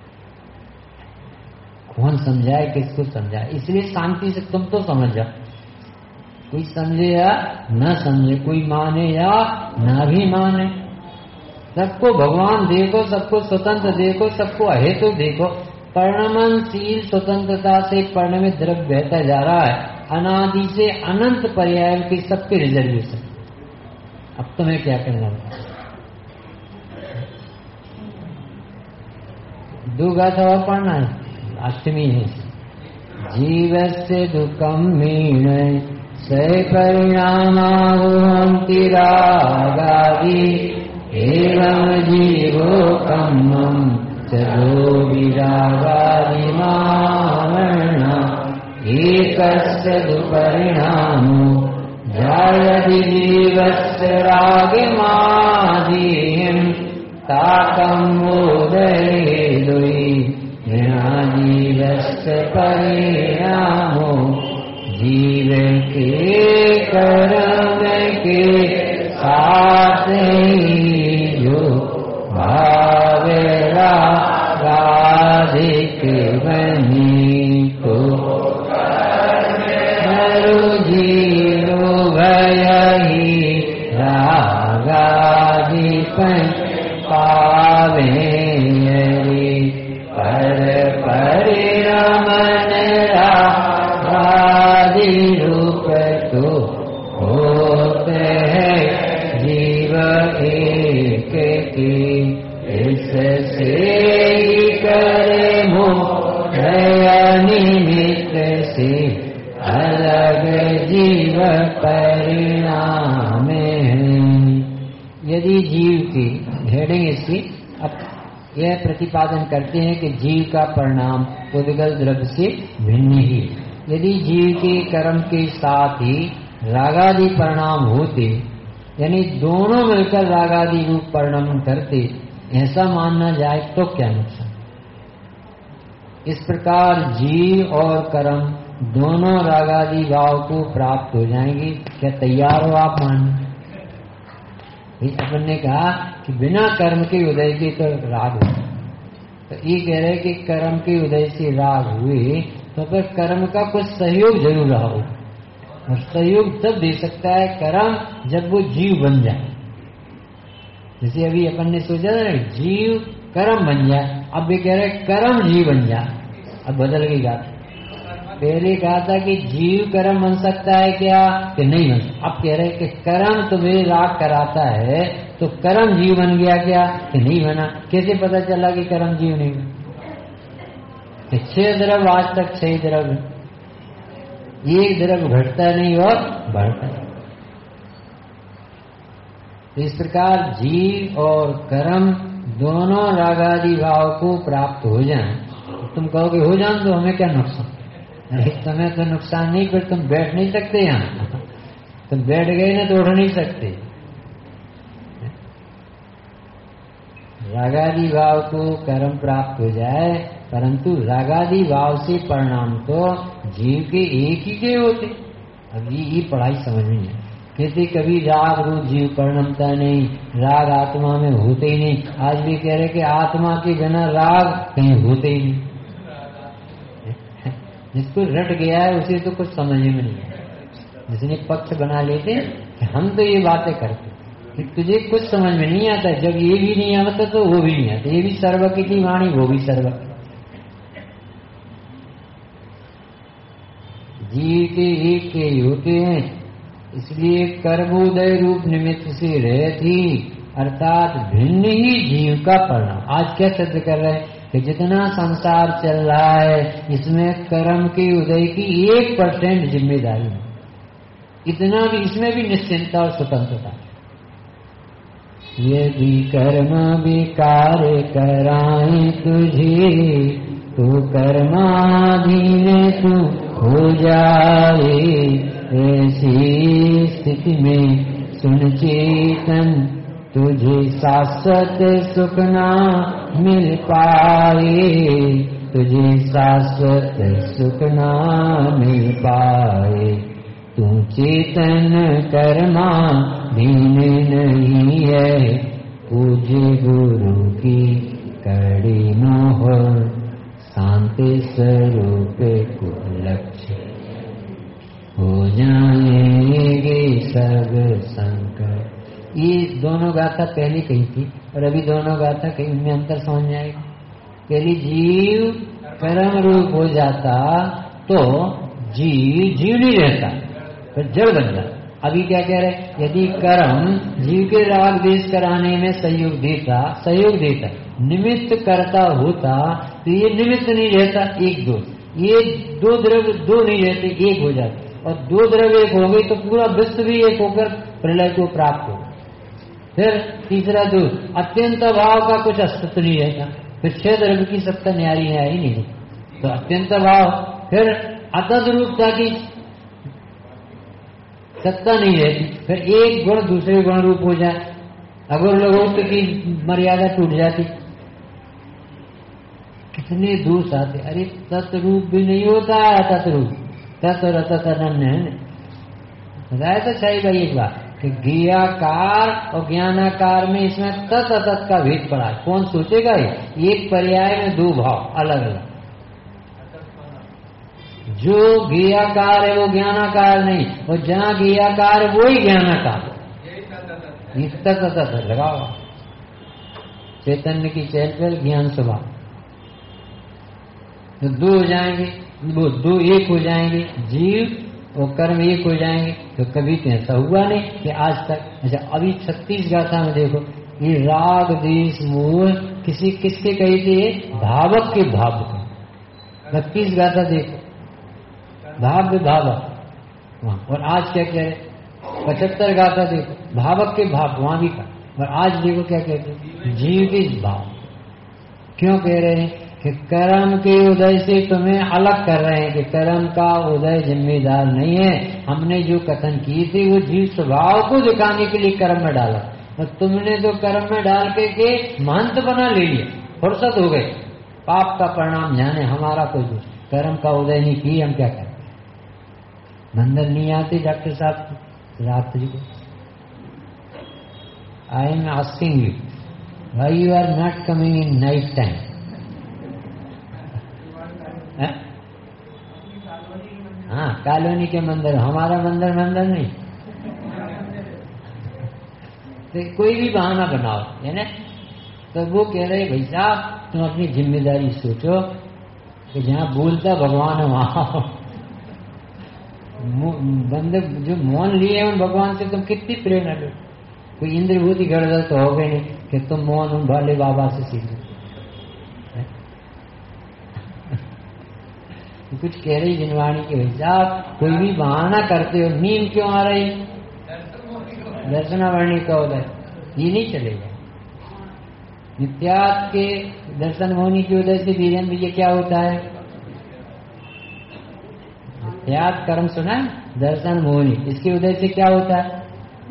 Speaker 1: कौन समझाए, किसको समझाए? इसलिए शांति से तुम तो समझ जाओ, कोई समझे या न समझे, कोई माने या ना भी माने, सबको भगवान देखो, सबको स्वतंत्र देखो, सबको अहेतु देखो। परिणमनशील स्वतंत्रता से परिणमित द्रव्य बहता जा रहा है, अनादि से अनंत पर्याय की सबके रिजर्वेशन। अब तुम्हें क्या करना है? दो गाथा और पढ़ना है, अष्टमी है। जीवस्य दुखम मीण स परिणामा भवन्ति रागादि एवं जीवो कम्मं चलो विरागादि मामरण एकस्य दुपरिणामो जायति जीवस्य रागमादिं ताकं मोदयेदुहि जीवस्य परिणामो जीव के कर्म के साथ जो भावेरा राधिक बनी को हरु जीरो भयहि रागादि पावे पर परिणमन रागादि रूप तो होते हैं जीव एक के, इससे ही करे मोह निमित्त से अलग जीव परिणाम है। यदि जीव की हेडिंग इसकी अब यह प्रतिपादन करते हैं कि जीव का परिणाम उद्गल द्रव्य से भिन्न ही। यदि जीव के कर्म के साथ ही रागादि परिणाम होते, यानी दोनों मिलकर रागादि रूप परिणाम करते, ऐसा मानना जाए तो क्या नुकसान? इस प्रकार जीव और कर्म दोनों रागादि भाव को प्राप्त हो जाएंगे। क्या तैयार हो आप मानने? अपन ने कहा कि बिना कर्म के उदय के तो राग हो, तो ये कह रहे कि कर्म के उदय से राग हुए तो फिर कर्म का कुछ सहयोग जरूर रहा हो, और सहयोग तब दे सकता है कर्म जब वो जीव बन जाए। जैसे अभी अपन ने सोचा था जीव कर्म बन जाए, अब भी कह रहे कर्म जीव बन जाए। अब बदल गई बात। पहले कहा था कि जीव कर्म बन सकता है क्या, कि नहीं बन सकता। अब कह रहे कि कर्म तुम्हें राग कराता है तो कर्म जीव बन गया क्या, कि नहीं बना। कैसे पता चला कि कर्म जीव नहीं बना? छह द्रव्य, आज तक छह द्रव्य, एक द्रव्य घटता नहीं और बढ़ता नहीं। इस प्रकार जीव और कर्म दोनों रागादि भाव को प्राप्त हो जाएं, तुम कहोगे हो जान तो हमें क्या नुकसान? अरे तुम्हें तो नुकसान नहीं, फिर तुम बैठ नहीं सकते यहाँ। तुम बैठ गए ना तो उठ नहीं सकते। रागादि भाव को कर्म प्राप्त हो जाए, परंतु रागादि भाव से परिणाम तो जीव के एक ही के होते। अब ये, ये पढ़ाई समझ में नहीं। कहते कभी राग रूप जीव परिणमता नहीं, राग आत्मा में होते ही नहीं। आज भी कह रहे कि आत्मा के बिना राग कहीं होते ही नहीं। जिसको रट गया है उसे तो कुछ समझ में नहीं है। जिसने पक्ष बना लेते कि हम तो ये बातें करते कि तुझे कुछ समझ में नहीं आता, जब ये भी नहीं आता तो वो भी नहीं आता। ये भी सर्वज्ञ की वाणी, वो भी सर्वज्ञ। जीव के एक के होते हैं, इसलिए कर्मोदय रूप निमित्त से रहती, अर्थात भिन्न ही जीव का परिणाम। आज क्या सिद्ध कर रहे हैं कि जितना संसार चल रहा है इसमें कर्म के उदय की एक परसेंट जिम्मेदारी है। इतना भी, इसमें भी निश्चिंता और स्वतंत्रता। यदि कर्म विकार कराए तुझे तो कर्माधीन तू हो जाए। ऐसी स्थिति में सुन चेतन तुझे शाश्वत सुख ना मिल पाए। तुझे शाश्वत सुख ना मिल पाए। तू चेतन कर्मा दीन नहीं है, पूज्य गुरु की कड़ी मोहर, शांति स्वरूप को लक्ष्य हो जाएंगे सब संकट। ये दोनों गाथा पहले कही थी और अभी दोनों गाथा कही, उनमें अंतर समझ जाएगा। पहली जीव कर्म रूप हो जाता तो जीव जीव नहीं रहता, तो जड़ बन जाता। अभी क्या कह रहे, यदि कर्म जीव के राग द्वेष कराने में सहयोग देता सहयोग देता निमित्त करता होता तो ये निमित्त नहीं रहता, एक दो ये दो द्रव्य दो नहीं रहते, एक हो जाते। और दो द्रव्य एक हो गई तो पूरा विश्व भी एक होकर प्रलय को प्राप्त हो। फिर तीसरा दो अत्यंत भाव का कुछ अस्तित्व नहीं रहता, फिर छह द्रव्य की सत्ता न्यारी है ही नहीं, तो अत्यंत भाव। फिर अतद रूपता की सत्ता नहीं रहती, फिर एक गुण दूसरे गुण रूप हो जाए, अगर लोगों की मर्यादा टूट जाती। कितने दोष आते, अरे तत्रूप भी नहीं होता है, तत्रूप तत् और अतत अनन्य है। बताया तो सही भाई एक बार कि ज्ञाकार और ज्ञानाकार में इसमें तत् अतत का भेद पड़ा है। कौन सोचेगा ये, एक पर्याय में दो भाव अलग अलग। जो ज्ञाकार है वो ज्ञानाकार नहीं, और जहाँ ज्ञाकार है वो ही ज्ञानाकार है। तत् अतत लगाओ, चैतन्य की चहल पहल ज्ञान स्वभाव, तो दो हो जाएंगे, वो दो एक हो जाएंगे, जीव और कर्म एक हो जाएंगे। तो कभी तो ऐसा हुआ नहीं कि आज तक। अच्छा अभी छत्तीस गाथा में देखो, ये राग द्वेष मोह किसी किसके कही थी, भावक के भाव के। बत्तीस गाथा देखो, भाव भावक वहां। और आज क्या कह रहे, पचहत्तर गाथा देखो, भावक के भाव वहां भी का। और आज देखो क्या कहते, जीव के भाव। क्यों कह रहे हैं कि कर्म के उदय से तुम्हें अलग कर रहे हैं, कि कर्म का उदय जिम्मेदार नहीं है। हमने जो कथन किए थे वो जीव स्वभाव को दिखाने के लिए कर्म में डाला, और तुमने तो कर्म में डाल के, के महंत बना ले लिया, फुर्सत हो गई। पाप का परिणाम जाने, हमारा कोई दोष, कर्म का उदय नहीं किए, हम क्या करें। मंदिर नहीं आते डॉक्टर साहब रात्रि को, I am asking you why you are not coming in night time. हाँ कॉलोनी के मंदिर, हमारा मंदिर मंदिर नहीं। तो कोई भी बहाना बनाओ है ना। तो वो कह रहे भाई साहब तुम अपनी जिम्मेदारी सोचो कि जहाँ बोलता भगवान है वहां बंदे जो मौन लिए उन भगवान से तुम कितनी प्रेरणा लो। कोई इंद्रभूति गड़बड़ तो हो गई नहीं कि तुम मौन उन भोले बाबा से सीखो। कुछ कह रही जिनवाणी के भाई साहब कोई भी बहाना करते हो, नींद क्यों आ रही, दर्शनावरणी का उदय, ये नहीं चलेगा। नित्यात्म के दर्शन होने की उदय से बीजन बीज क्या होता है, नित्यात्म कर्म सुना है, दर्शन मोहनी, इसके उदय से क्या होता है।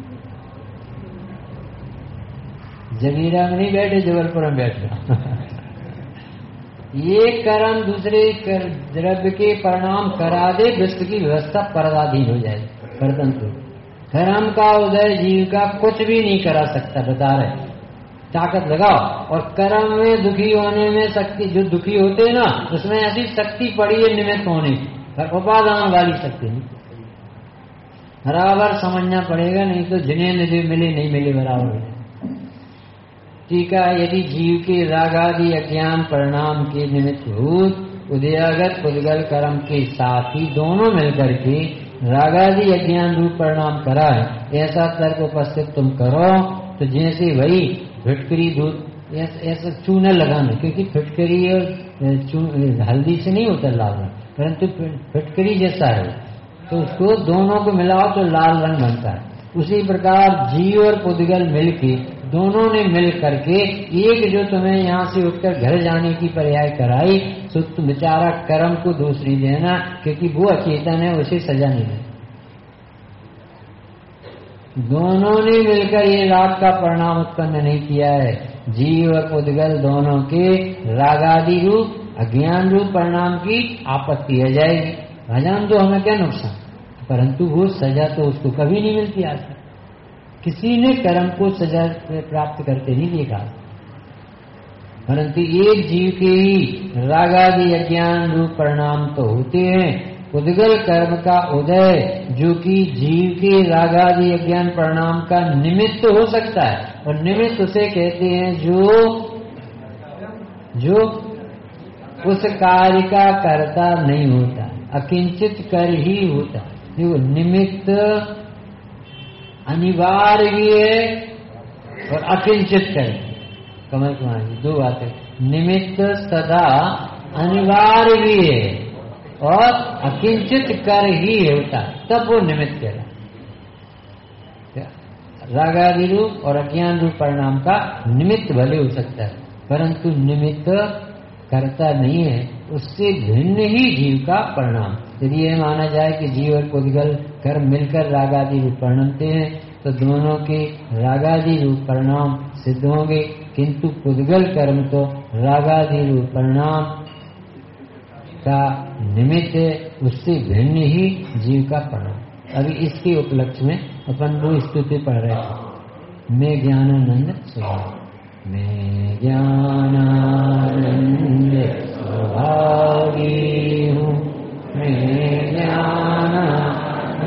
Speaker 1: जमीरा में नहीं बैठे, जबलपुर में बैठे। ये कर्म दूसरे कर, द्रव्य के परिणाम करा दे, विश्व की व्यवस्था परदाधीन हो जाए, परतंत्र। कर्म का उदय जीव का कुछ भी नहीं करा सकता, बता रहे, ताकत लगाओ। और कर्म में दुखी होने में शक्ति, जो दुखी होते हैं ना उसमें ऐसी शक्ति पड़ी है निमित्त होने की, पर उपादान वाली शक्ति नहीं। बराबर समझना पड़ेगा, नहीं तो जिन्हें निधि मिले नहीं मिले बराबर। ठीक है, यदि जीव के रागादि अज्ञान परिणाम के निमित्त भूत उदयागत पुद्गल कर्म के साथ ही दोनों मिलकर के रागादि अज्ञान रूप परिणाम कराए, ऐसा तर्क उपस्थित तुम करो तो जैसे वही फिटकरी दूध ऐसा चूना लगाना, क्योंकि फिटकरी और हल्दी से नहीं होता लाल रंग, परंतु फिटकरी जैसा है, तो उसको दोनों को मिलाओ तो लाल रंग बनता है। उसी प्रकार जीव और पुद्गल मिलके, दोनों ने मिल करके एक जो तुम्हें यहाँ से उठकर घर जाने की पर्याय कराई, तो तुम बेचारा कर्म को दूसरी देना, क्योंकि वो अचेतन है, उसे सजा नहीं देना। दोनों ने मिलकर ये राग का परिणाम उत्पन्न नहीं किया है। जीव और पुद्गल दोनों के रागादि रूप अज्ञान रूप परिणाम की आपत्ति आ जाएगी। भजन तो हमें क्या नुकसान, परंतु वो सजा तो उसको कभी नहीं मिलती। आज किसी ने कर्म को सजा प्राप्त करते नहीं देखा, परंतु एक जीव के ही रागादि अज्ञान रूप परिणाम तो होते हैं। उद्गल कर्म का उदय जो कि जीव के रागादि अज्ञान परिणाम का निमित्त हो सकता है, और निमित्त उसे कहते हैं जो जो उस कार्य का कर्ता नहीं होता, अकिंचित कर ही होता। जो निमित्त अनिवार्य भी है और अकिंचित कर। कमल कुमार जी दो बातें, निमित्त सदा अनिवार्य भी है और अकिंचित कर ही होता, तब वो निमित्त कहला। रागादि रूप और अज्ञान रूप परिणाम का निमित्त भले हो सकता है, परंतु निमित्त करता नहीं है, उससे भिन्न ही जीव का परिणाम। यदि यह माना जाए कि जीव और पुद्गल कर्म मिलकर रागादि रूप परिणमते हैं, तो दोनों के रागादि रूप परिणाम सिद्ध होंगे, किंतु पुद्गल कर्म तो रागादि रूप परिणाम का निमित्त है, उससे भिन्न ही जीव का परिणाम। अभी इसके उपलक्ष्य में अपन वो स्तुति पढ़ रहे थे, मैं ज्ञानानंद स्वभाव, मैं ज्ञानानंद स्वभावी हूँ, मैं ज्ञानानंद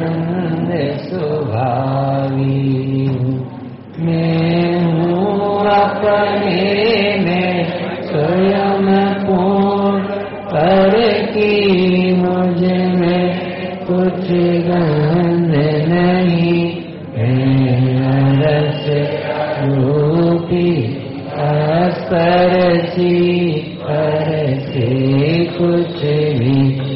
Speaker 1: स्वभावी हूँ, मैं हूँ अपने में स्वयं पूर्ण, पर की मुझ में कुछ गंध नहीं, रस रूपी स्पर्शी पर से कुछ भी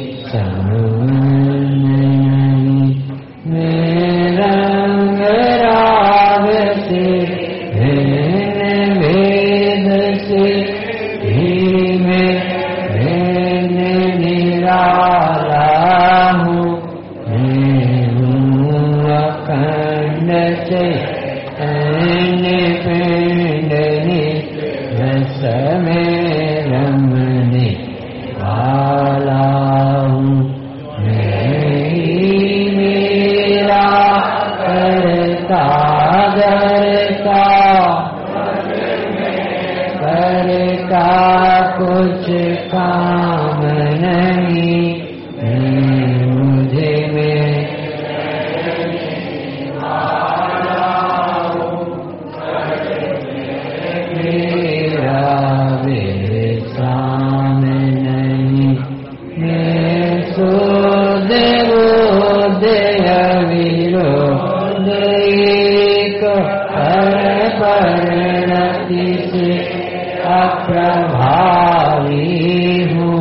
Speaker 1: समान नहीं, मैं रंग राग से भिन्न भेद से ही मैं भिन्न निराला हूँ, मैं हूँ अखंड चैतन्य पिंडनी रस में रमने वाला हूँ, मैं ही मेरा करता करता करता कुछ काम नहीं, मुझे में मेरा विश्राम नहीं, मैं सोद बोधय विरोध एक पर परिणति से अप्रभावी हूँ,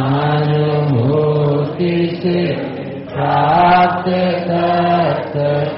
Speaker 1: आत्मानुभूति से प्राप्त तत्व